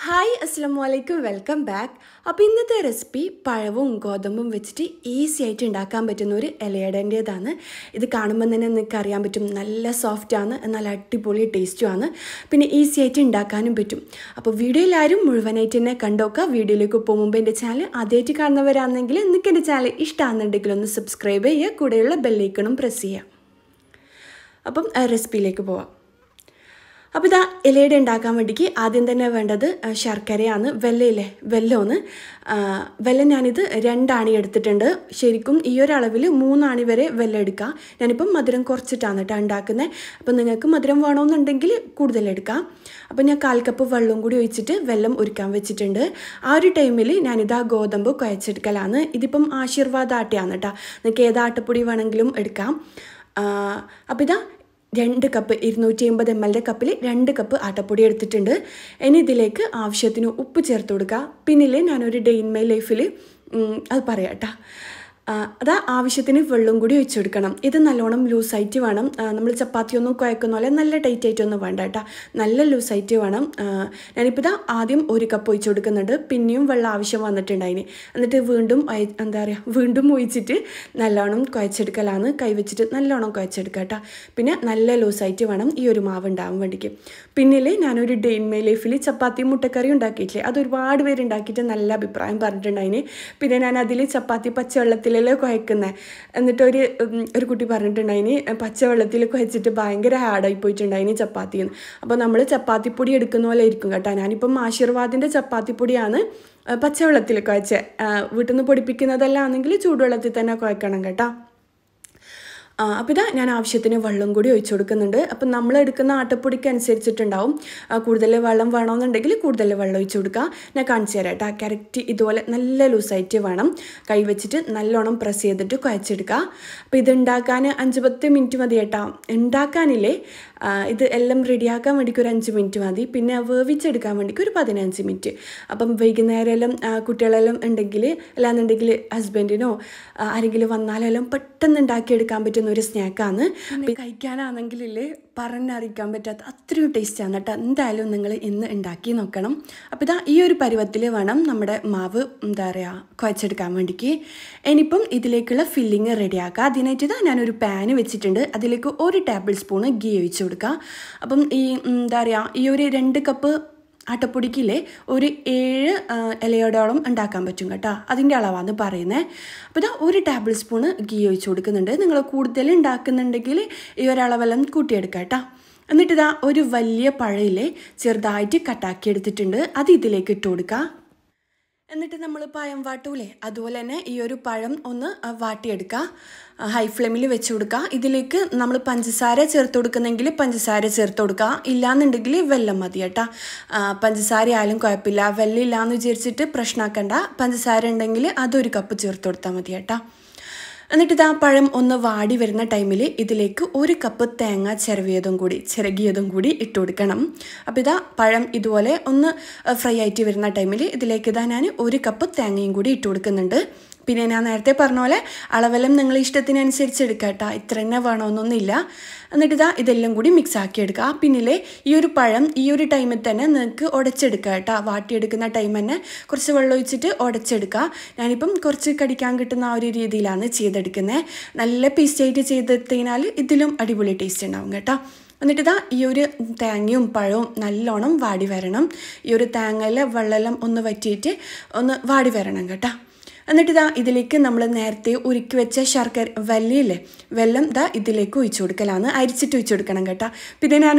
Hi അസ്സലാമു അലൈക്കും welcome back. അപ്പോൾ ഇന്നത്തെ റെസിപ്പി പഴവും ഗോതമ്പും വെച്ചിട്ട് ഈസി ആയിട്ട് ഉണ്ടാക്കാൻ പറ്റുന്ന ഒരു ഇലയടേൻ്റേതാണ്. ഇത് കാണുമ്പോൾ തന്നെ നിങ്ങൾക്ക് അറിയാൻ പറ്റും, നല്ല സോഫ്റ്റാണ്, എന്നാൽ അടിപൊളി ടേസ്റ്റുമാണ്, പിന്നെ ഈസി ആയിട്ട് ഉണ്ടാക്കാനും പറ്റും. അപ്പോൾ വീഡിയോ എല്ലാവരും മുഴുവനായിട്ട് തന്നെ കണ്ടോക്കുക. വീഡിയോയിലേക്ക് പോകുമ്പോൾ എൻ്റെ ചാനൽ ആദ്യമായിട്ട് കാണുന്നവരാണെങ്കിൽ നിങ്ങൾക്ക് എൻ്റെ ചാനൽ ഇഷ്ടമാണെന്നുണ്ടെങ്കിൽ ഒന്ന് സബ്സ്ക്രൈബ് ചെയ്യുക, കൂടെയുള്ള ബെല്ലൈക്കണും പ്രസ് ചെയ്യുക. അപ്പം റെസിപ്പിയിലേക്ക് പോവാം. അപ്പോൾ ഇതാ ഇലയട ഉണ്ടാക്കാൻ വേണ്ടിക്ക് ആദ്യം തന്നെ വേണ്ടത് ശർക്കരയാണ്. വെല്ലയില്ലേ, വെല്ലം ഞാനിത് 2 ആണി എടുത്തിട്ടുണ്ട്. ശരിക്കും ഈ ഒരു അളവിൽ 3 ആണി വരെ വെല്ലം എടുക്കാം. ഞാനിപ്പം മധുരം കുറച്ചിട്ടാണ് കേട്ടോ ഉണ്ടാക്കുന്നത്. അപ്പം നിങ്ങൾക്ക് മധുരം വേണമെന്നുണ്ടെങ്കിൽ കൂടുതൽ എടുക്കാം. അപ്പം ഞാൻ 1/4 കപ്പ് വെള്ളം കൂടി ഒഴിച്ചിട്ട് വെല്ലം ഉരുക്കാൻ വെച്ചിട്ടുണ്ട്. ആ ഒരു ടൈമിൽ ഞാനിതാ ഗോതമ്പ് കുഴച്ചെടുക്കലാണ്. ഇതിപ്പം ആശീർവാദ ആട്ടയാണ് കേട്ടോ, നിങ്ങൾക്ക് ഏത് ആട്ടപ്പൊടി വേണമെങ്കിലും എടുക്കാം. അപ്പോൾ ഇതാ 2 കപ്പ് 250 ml കപ്പിൽ 2 കപ്പ് ആട്ടപ്പൊടി എടുത്തിട്ടുണ്ട്. ഇനി ഇതിലേക്ക് ആവശ്യത്തിന് ഉപ്പ് ചേർത്ത് കൊടുക്കുക. പിന്നിൽ ഞാനൊരു ഡേ ഇൻ മൈ ലൈഫിൽ അത് പറയാം കേട്ടോ. അതാ ആവശ്യത്തിന് വെള്ളം കൂടി ഒഴിച്ചു കൊടുക്കണം. ഇത് നല്ലോണം ലൂസായിട്ട് വേണം. നമ്മൾ ചപ്പാത്തിയൊന്നും കുഴക്കുന്ന പോലെ നല്ല ടൈറ്റായിട്ടൊന്നും വേണ്ട കേട്ടോ, നല്ല ലൂസായിട്ട് വേണം. ഞാനിപ്പോൾ ഇതാ ആദ്യം 1 കപ്പ് ഒഴിച്ചു കൊടുക്കുന്നുണ്ട്. പിന്നെയും വെള്ളം ആവശ്യം വന്നിട്ടുണ്ടായിന്. എന്നിട്ട് വീണ്ടും ഒഴിച്ചിട്ട് നല്ലോണം കുഴച്ചെടുക്കലാണ്. കൈവച്ചിട്ട് നല്ലോണം കുഴച്ചെടുക്കുക കേട്ടോ. പിന്നെ നല്ല ലൂസായിട്ട് വേണം ഈ ഒരു മാവ് ഉണ്ടാകാൻ വേണ്ടിക്ക്. പിന്നിൽ ഞാനൊരു ഡേ ഇൻ മൈ ലൈഫിൽ ചപ്പാത്തി മുട്ടക്കറി ഉണ്ടാക്കിയിട്ടില്ലേ, അത് ഒരുപാട് പേര് ഉണ്ടാക്കിയിട്ട് നല്ല അഭിപ്രായം പറഞ്ഞിട്ടുണ്ടായിന്. പിന്നെ ഞാൻ അതിൽ ചപ്പാത്തി പച്ചവെള്ളത്തിൽ കുഴക്കുന്നത്. എന്നിട്ട് ഒരു കുട്ടി പറഞ്ഞിട്ടുണ്ടായിന് പച്ചവെള്ളത്തിൽ കുഴച്ചിട്ട് ഭയങ്കര ഹാർഡായി പോയിട്ടുണ്ടായിന് ചപ്പാത്തിന്ന്. അപ്പോൾ നമ്മൾ ചപ്പാത്തിപ്പൊടി എടുക്കുന്ന പോലെ ഇരിക്കും കേട്ടോ. ഞാനിപ്പം ആശീർവാദിൻ്റെ ചപ്പാത്തിപ്പൊടിയാണ് പച്ചവെള്ളത്തിൽ കുഴച്ച. വീട്ടിൽ നിന്ന് പൊടിപ്പിക്കുന്നതെല്ലാം ആണെങ്കിൽ ചൂടുവെള്ളത്തിൽ തന്നെ കുഴക്കണം കേട്ടോ. അപ്പോൾ ഇതാ ഞാൻ ആവശ്യത്തിന് വെള്ളം കൂടി ഒഴിച്ചു കൊടുക്കുന്നുണ്ട്. അപ്പം നമ്മൾ എടുക്കുന്ന ആട്ടപ്പൊടിക്ക് അനുസരിച്ചിട്ടുണ്ടാവും. കൂടുതൽ വെള്ളം വേണമെന്നുണ്ടെങ്കിൽ കൂടുതൽ വെള്ളം ഒഴിച്ചു കൊടുക്കുക. ഞാൻ കാണിച്ചു തരാം കേട്ടോ. കറക്റ്റ് ഇതുപോലെ നല്ല ലൂസായിട്ട് വേണം. കൈ വെച്ചിട്ട് നല്ലോണം പ്രസ് ചെയ്തിട്ട് കുഴച്ചെടുക്കുക. അപ്പോൾ ഇത് ഉണ്ടാക്കാൻ 5-10 മിനിറ്റ് മതി കേട്ടോ. ഉണ്ടാക്കാനില്ലേ, ഇത് എല്ലാം റെഡിയാക്കാൻ വേണ്ടിക്ക് ഒരു 5 മിനിറ്റ് മതി. പിന്നെ വേവിച്ചെടുക്കാൻ വേണ്ടിക്ക് ഒരു 15 മിനിറ്റ്. അപ്പം വൈകുന്നേരം എല്ലാം കുട്ടികളെല്ലാം ഉണ്ടെങ്കിൽ, അല്ലാന്നുണ്ടെങ്കിൽ ഹസ്ബൻഡിനോ ആരെങ്കിലും വന്നാലെല്ലാം പെട്ടെന്ന് ഉണ്ടാക്കിയെടുക്കാൻ പറ്റുന്ന ഒരു സ്നാക്കാണ്. കഴിക്കാനാണെങ്കിലേ പറഞ്ഞറിയിക്കാൻ പറ്റാത്ത അത്രയും ടേസ്റ്റാണ് കേട്ടോ. എന്തായാലും നിങ്ങൾ ഇന്ന് ഉണ്ടാക്കി നോക്കണം. അപ്പോൾ ഇതാ ഈ ഒരു പരുവത്തിൽ വേണം നമ്മുടെ മാവ് കുഴച്ചെടുക്കാൻ വേണ്ടിക്ക്. ഇനിയിപ്പം ഇതിലേക്കുള്ള ഫില്ലിങ് റെഡിയാക്കുക. അതിനായിട്ട് ഇതാ ഞാനൊരു പാന് വെച്ചിട്ടുണ്ട്. അതിലേക്ക് 1 ടേബിൾ സ്പൂണ് ഗീ ഒഴിച്ച് കൊടുക്കുക. അപ്പം ഈ ഈ ഒരു 2 കപ്പ് ആട്ടപ്പൊടിക്കില്ലേ ഒരു 7 ഇലയോടോളം ഉണ്ടാക്കാൻ പറ്റും കേട്ടോ. അതിൻ്റെ അളവാണ് പറയുന്നത്. അപ്പോൾ ഇതാ 1 ടേബിൾ സ്പൂണ് ഗീ ഒഴിച്ച് കൊടുക്കുന്നുണ്ട്. നിങ്ങൾ കൂടുതൽ ഉണ്ടാക്കുന്നുണ്ടെങ്കിൽ ഈ ഒരളവെല്ലാം കൂട്ടിയെടുക്കാം കേട്ടോ. എന്നിട്ട് ഇതാ ഒരു വലിയ പഴയിലെ ചെറുതായിട്ട് കട്ടാക്കി എടുത്തിട്ടുണ്ട്. അത് ഇതിലേക്ക് ഇട്ട് കൊടുക്കുക. എന്നിട്ട് നമ്മൾ പഴം വാട്ടൂലേ, അതുപോലെ തന്നെ ഈ ഒരു പഴം ഒന്ന് വാട്ടിയെടുക്കുക. ഹൈ ഫ്ലെയിമിൽ വെച്ച് കൊടുക്കുക. ഇതിലേക്ക് നമ്മൾ പഞ്ചസാര ചേർത്ത് കൊടുക്കുന്നെങ്കിൽ പഞ്ചസാര ചേർത്ത് കൊടുക്കുക. ഇല്ലാന്നുണ്ടെങ്കിൽ വെള്ളം മതി കേട്ടോ. പഞ്ചസാര ആയാലും കുഴപ്പമില്ല. വെള്ളം ഇല്ലയെന്ന് വിചാരിച്ചിട്ട് പ്രശ്നമാക്കണ്ട. പഞ്ചസാര ഉണ്ടെങ്കിൽ അതൊരു കപ്പ് ചേർത്ത് കൊടുത്താൽ മതി കേട്ടോ. എന്നിട്ട് ഇതാ പഴം ഒന്ന് വാടി വരുന്ന ടൈമിൽ ഇതിലേക്ക് 1 കപ്പ് തേങ്ങ ചിരകിയതും കൂടി ഇട്ട് കൊടുക്കണം. അപ്പോൾ ഇതാ പഴം ഇതുപോലെ ഒന്ന് ഫ്രൈ ആയിട്ട് വരുന്ന ടൈമിൽ ഇതിലേക്ക് ഇതാ ഞാൻ 1 കപ്പ് തേങ്ങയും കൂടി ഇട്ട് കൊടുക്കുന്നുണ്ട്. പിന്നെ ഞാൻ നേരത്തെ പറഞ്ഞ പോലെ അളവെല്ലാം നിങ്ങൾ ഇഷ്ടത്തിനനുസരിച്ച് എടുക്കുക കേട്ടോ. ഇത്ര തന്നെ വേണമെന്നൊന്നുമില്ല. എന്നിട്ട് ഇതാ ഇതെല്ലാം കൂടി മിക്സ് ആക്കി എടുക്കുക. പിന്നിലെ ഈ ഒരു പഴം ഈ ഒരു ടൈമിൽ തന്നെ നിങ്ങൾക്ക് ഉടച്ചെടുക്കുക കേട്ടോ. വാട്ടിയെടുക്കുന്ന ടൈം തന്നെ കുറച്ച് വെള്ളം ഒഴിച്ചിട്ട് ഉടച്ചെടുക്കുക. ഞാനിപ്പം കുറച്ച് കടിക്കാൻ കിട്ടുന്ന ആ ഒരു രീതിയിലാണ് ചെയ്തെടുക്കുന്നത്. നല്ല പേസ്റ്റായിട്ട് ചെയ്തെടുത്തതിനാൽ ഇതിലും അടിപൊളി ടേസ്റ്റ് ഉണ്ടാവും കേട്ടോ. എന്നിട്ട് ഇതാ ഈ ഒരു തേങ്ങയും പഴവും നല്ലോണം വാടി വരണം. ഈ ഒരു തേങ്ങയിലെ വെള്ളമെല്ലാം ഒന്ന് വറ്റിയിട്ട് ഒന്ന് വാടി വരണം കേട്ടോ. എന്നിട്ട് ഇതാ ഇതിലേക്ക് നമ്മൾ നേരത്തെ ഉരുക്കി വെച്ച ശർക്കര വെല്ലം ഇതാ ഇതിലേക്ക് ഒഴിച്ചു കൊടുക്കലാണ്. അരിച്ചിട്ട് ഒഴിച്ചു കൊടുക്കണം കേട്ടോ. പിന്നെ ഞാൻ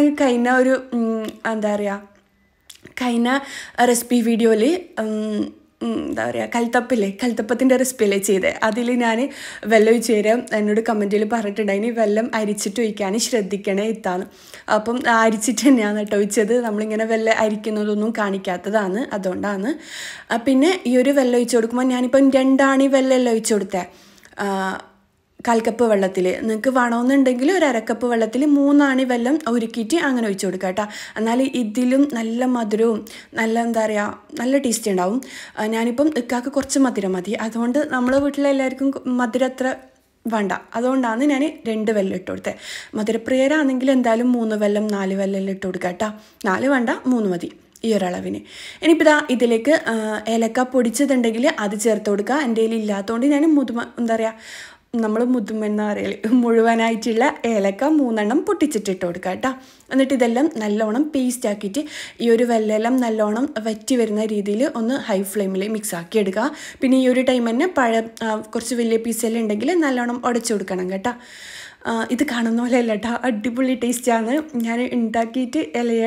കഴിഞ്ഞ റെസിപ്പി വീഡിയോയിൽ കൽത്തപ്പത്തിൻ്റെ റെസിപ്പിയല്ലേ ചെയ്തത്. അതിൽ ഞാൻ വെള്ളം ഒഴിച്ച് തരാം എന്നോട് കമൻറ്റിൽ പറഞ്ഞിട്ടുണ്ടായിന് വെള്ളം അരിച്ചിട്ട് ഒഴിക്കാൻ ശ്രദ്ധിക്കണേ ഇത്താണ്. അപ്പം അരിച്ചിട്ട് തന്നെയാണ് കേട്ടോ ഒഴിച്ചത്. നമ്മളിങ്ങനെ വെള്ളം അരിക്കുന്നതൊന്നും കാണിക്കാത്തതാണ്, അതുകൊണ്ടാണ്. പിന്നെ ഈ ഒരു വെള്ളം ഒഴിച്ച് കൊടുക്കുമ്പോൾ ഞാനിപ്പം 2 ആണി വെള്ളമല്ല ഒഴിച്ച് കൊടുത്തേ. 1/4 കപ്പ് വെള്ളത്തിൽ നിങ്ങൾക്ക് വേണമെന്നുണ്ടെങ്കിൽ ഒരു 1/2 കപ്പ് വെള്ളത്തിൽ 3 ആണി വെള്ളം ഉരുക്കിയിട്ട് അങ്ങനെ ഒഴിച്ച് കൊടുക്കുക കേട്ടോ. എന്നാൽ ഇതിലും നല്ല മധുരവും നല്ല ടേസ്റ്റ് ഉണ്ടാവും. ഞാനിപ്പം ഇക്കാക്ക് കുറച്ച് മധുരം മതി, അതുകൊണ്ട് നമ്മളെ വീട്ടിലെല്ലാവർക്കും മധുരം അത്ര വേണ്ട, അതുകൊണ്ടാണ് ഞാൻ 2 വെല്ലം ഇട്ട് കൊടുത്തത്. മധുരപ്രിയരാണെങ്കിൽ എന്തായാലും 3 വെല്ലം 4 വെല്ലം ഇട്ട് കൊടുക്കുക കേട്ടോ. 4 വേണ്ട 3 മതി. ഈ ഒരളവിന്. ഇനിയിപ്പോൾ ഇതാ ഇതിലേക്ക് ഏലക്ക പൊടിച്ചതുണ്ടെങ്കിൽ അത് ചേർത്ത് കൊടുക്കുക. എൻ്റെ കയ്യിൽ ഇല്ലാത്തതുകൊണ്ട് ഞാൻ എന്താ പറയുക, നമ്മൾ മുതുമെന്ന പറയല് മുഴുവനായിട്ടുള്ള ഏലക്ക 3 എണ്ണം പൊട്ടിച്ചിട്ടിട്ട് കൊടുക്കുക കേട്ടോ. എന്നിട്ട് ഇതെല്ലാം നല്ലോണം പേസ്റ്റ് ആക്കിയിട്ട് ഈ ഒരു വെല്ലെല്ലാം നല്ലോണം വറ്റി വരുന്ന രീതിയിൽ ഒന്ന് ഹൈ ഫ്ലെയിമിൽ മിക്സ് ആക്കി എടുക്കുക. പിന്നെ ഈ ഒരു ടൈം തന്നെ കുറച്ച് വലിയ പീസെല്ലാം ഉണ്ടെങ്കിൽ നല്ലോണം ഉടച്ചു കൊടുക്കണം കേട്ടോ. ഇത് കാണുന്ന പോലെ അല്ല കേട്ടോ, അടിപൊളി ടേസ്റ്റാണ്. ഞാൻ ഉണ്ടാക്കിയ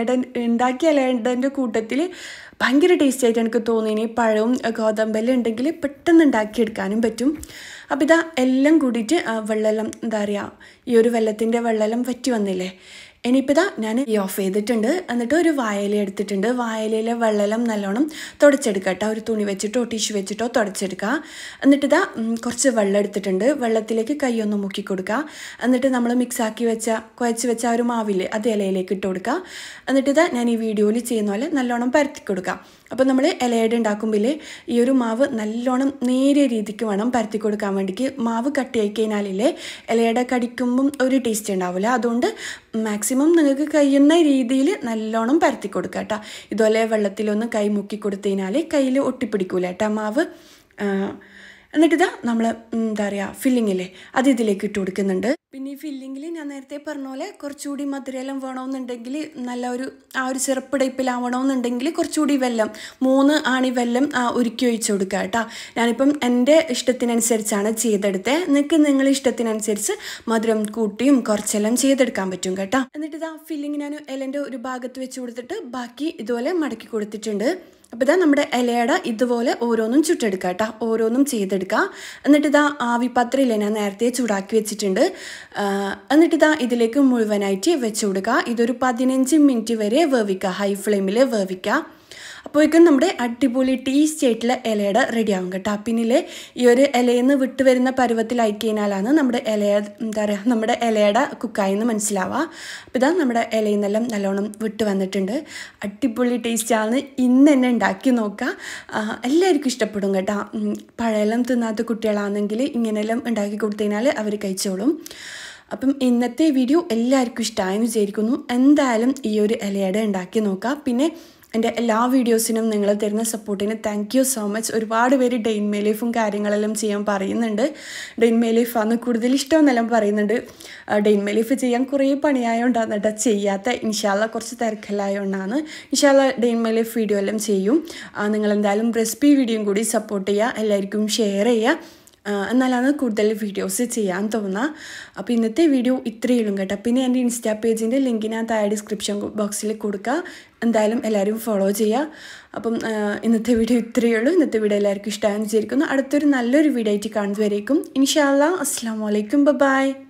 ഇലയടൻ്റെ കൂട്ടത്തിൽ ഭയങ്കര ടേസ്റ്റായിട്ട് എനിക്ക് തോന്നി. പഴവും ഗോതമ്പെല്ലാം ഉണ്ടെങ്കിൽ പെട്ടെന്ന് ഉണ്ടാക്കിയെടുക്കാനും പറ്റും. അപ്പോൾ ഇതാ എല്ലാം കൂടിയിട്ട് വെള്ളമെല്ലാം എന്താ പറയുക, ഈ ഒരു വെള്ളത്തിൻ്റെ വെള്ളമെല്ലാം വറ്റി വന്നില്ലേ. ഇനിയിപ്പോൾ ഇതാ ഞാൻ ഓഫ് ചെയ്തിട്ടുണ്ട്. എന്നിട്ട് ഒരു വാഴയില എടുത്തിട്ടുണ്ട്. വാഴയിലയിലെ വെള്ളം നല്ലോണം തുടച്ചെടുക്കുക കേട്ടോ. ഒരു തുണി വെച്ചിട്ടോ ടിഷ്യൂ വെച്ചിട്ടോ തുടച്ചെടുക്കുക. എന്നിട്ട് ഇതാ കുറച്ച് വെള്ളം എടുത്തിട്ടുണ്ട്. വെള്ളത്തിലേക്ക് കൈയൊന്ന് മുക്കി കൊടുക്കുക. എന്നിട്ട് നമ്മൾ കുഴച്ച് വെച്ച ആ ഒരു മാവില്ലേ അത് ഇലയിലേക്ക് ഇട്ട് കൊടുക്കുക. എന്നിട്ട് ഇതാ ഞാൻ ഈ വീഡിയോയിൽ ചെയ്യുന്ന പോലെ നല്ലോണം പരത്തി കൊടുക്കുക. അപ്പോൾ നമ്മൾ ഇലയട ഉണ്ടാക്കുമ്പോൾ ഈ ഒരു മാവ് നല്ലോണം നേരിയ രീതിക്ക് വേണം പരത്തി കൊടുക്കാൻ വേണ്ടിക്ക്. മാവ് കട്ടിയായി കഴിഞ്ഞാലില്ലേ ഇലയട കടിക്കുമ്പം ഒരു ടേസ്റ്റ് ഉണ്ടാവില്ല. അതുകൊണ്ട് മാക്സിമം നിങ്ങൾക്ക് കഴിയുന്ന രീതിയിൽ നല്ലോണം പരത്തി കൊടുക്കുക കേട്ടോ. ഇതുപോലെ വെള്ളത്തിലൊന്ന് കൈ മുക്കി കൊടുത്തു കഴിഞ്ഞാൽ കയ്യിൽ ഒട്ടിപ്പിടിക്കൂല കേട്ടോ മാവ്. എന്നിട്ടിതാ നമ്മൾ എന്താ പറയുക ഫില്ലിങ്ങില്ലേ അത് ഇതിലേക്ക് ഇട്ട് കൊടുക്കുന്നുണ്ട്. പിന്നെ ഈ ഫില്ലിങ്ങിൽ ഞാൻ നേരത്തെ പറഞ്ഞ പോലെ കുറച്ചുകൂടി മധുരമെല്ലാം വേണമെന്നുണ്ടെങ്കിൽ ആ ഒരു സിറപ്പ് ടൈപ്പിലാവണമെന്നുണ്ടെങ്കിൽ കുറച്ചുകൂടി വെല്ലം 3 ആണി വെല്ലം ഉരുക്കി ഒഴിച്ച് കൊടുക്കുക കേട്ടോ. ഞാനിപ്പം എൻ്റെ ഇഷ്ടത്തിനനുസരിച്ചാണ് ചെയ്തെടുത്തത്. നിങ്ങളുടെ ഇഷ്ടത്തിനനുസരിച്ച് മധുരം കൂട്ടിയും കുറച്ചെല്ലാം ചെയ്തെടുക്കാൻ പറ്റും കേട്ടോ. എന്നിട്ടിതാ ഫില്ലിങ് ഞാൻ ഇലൻ്റെ ഒരു ഭാഗത്ത് വെച്ച് കൊടുത്തിട്ട് ബാക്കി ഇതുപോലെ മടക്കി കൊടുത്തിട്ടുണ്ട്. അപ്പോൾ ഇതാ നമ്മുടെ ഇലയട ഇതുപോലെ ഓരോന്നും ചുട്ടെടുക്കുക കേട്ടോ, ഓരോന്നും ചെയ്തെടുക്കുക. എന്നിട്ടിതാ ആവിപാത്രയില്ലേ ഞാൻ നേരത്തെ ചൂടാക്കി വെച്ചിട്ടുണ്ട്. എന്നിട്ടിതാ ഇതിലേക്ക് മുഴുവനായിട്ട് വെച്ച് കൊടുക്കുക. ഇതൊരു 15 മിനിറ്റ് വരെ വേവിക്കുക, ഹൈ ഫ്ലെയിമിൽ വേവിക്കുക. അപ്പോഴേക്കും നമ്മുടെ അടിപൊളി ടേസ്റ്റി ആയിട്ടുള്ള ഇലയട റെഡിയാകും കേട്ടോ. പിന്നിൽ ഈ ഒരു ഇലയിൽ നിന്ന് വിട്ട് വരുന്ന പരുവത്തിലായി കഴിഞ്ഞാലാണ് നമ്മുടെ നമ്മുടെ ഇലയട കുക്കായെന്ന് മനസ്സിലാവുക. അപ്പോൾ ഇതാ നമ്മുടെ ഇലയിൽ നിന്നെല്ലാം നല്ലോണം വിട്ട് വന്നിട്ടുണ്ട്. അടിപൊളി ടേസ്റ്റാണ്. ഇന്ന് തന്നെ ഉണ്ടാക്കി നോക്കുക, എല്ലാവർക്കും ഇഷ്ടപ്പെടും കേട്ടോ. പഴയെല്ലാം തിന്നാത്ത കുട്ടികളാണെങ്കിൽ ഇങ്ങനെയെല്ലാം ഉണ്ടാക്കി കൊടുത്തു കഴിഞ്ഞാൽ അവർ കഴിച്ചോളും. അപ്പം ഇന്നത്തെ വീഡിയോ എല്ലാവർക്കും ഇഷ്ടമായെന്ന് വിചാരിക്കുന്നു. എന്തായാലും ഈ ഒരു ഇലയട ഉണ്ടാക്കി നോക്കുക. പിന്നെ എൻ്റെ എല്ലാ വീഡിയോസിനും നിങ്ങൾ തരുന്ന സപ്പോർട്ടിന് താങ്ക് യു സോ മച്ച്. ഒരുപാട് പേര് ഡേ ഇൻ മൈ ലൈഫും കാര്യങ്ങളെല്ലാം ചെയ്യാൻ പറയുന്നുണ്ട്. ഡേ ഇൻ മൈ ലൈഫാണ് കൂടുതൽ ഇഷ്ടമെന്നെല്ലാം പറയുന്നുണ്ട്. ഡേ ഇൻ മൈ ലൈഫ് ചെയ്യാൻ കുറേ പണിയായതുകൊണ്ടാണ് കേട്ടോ ചെയ്യാത്ത. ഇൻഷാല്ല കുറച്ച് തിരക്കല്ലായതുകൊണ്ടാണ്. ഇൻഷാല്ല day in my life video എല്ലാം ചെയ്യും. നിങ്ങളെന്തായാലും റെസിപ്പി വീഡിയോയും കൂടി സപ്പോർട്ട് ചെയ്യുക, എല്ലാവർക്കും ഷെയർ ചെയ്യുക. എന്നാലാണ് കൂടുതൽ വീഡിയോസ് ചെയ്യാൻ തോന്നുക. അപ്പോൾ ഇന്നത്തെ വീഡിയോ ഇത്രയേ ഉള്ളൂ കേട്ടോ. പിന്നെ എൻ്റെ ഇൻസ്റ്റാ പേജിൻ്റെ ലിങ്ക് ഞാൻ താഴെ ഡിസ്ക്രിപ്ഷൻ ബോക്സിൽ കൊടുക്കുക. എന്തായാലും എല്ലാവരും ഫോളോ ചെയ്യുക. അപ്പം ഇന്നത്തെ വീഡിയോ ഇത്രയേ ഉള്ളൂ. ഇന്നത്തെ വീഡിയോ എല്ലാവർക്കും ഇഷ്ടമായെന്ന് വിചാരിക്കുന്നു. അടുത്തൊരു നല്ലൊരു വീഡിയോ ആയിട്ട് കാണുന്നതുവരേക്കും ഇൻഷാ അല്ലാ അസ്സലാമു അലൈക്കും, ബൈ.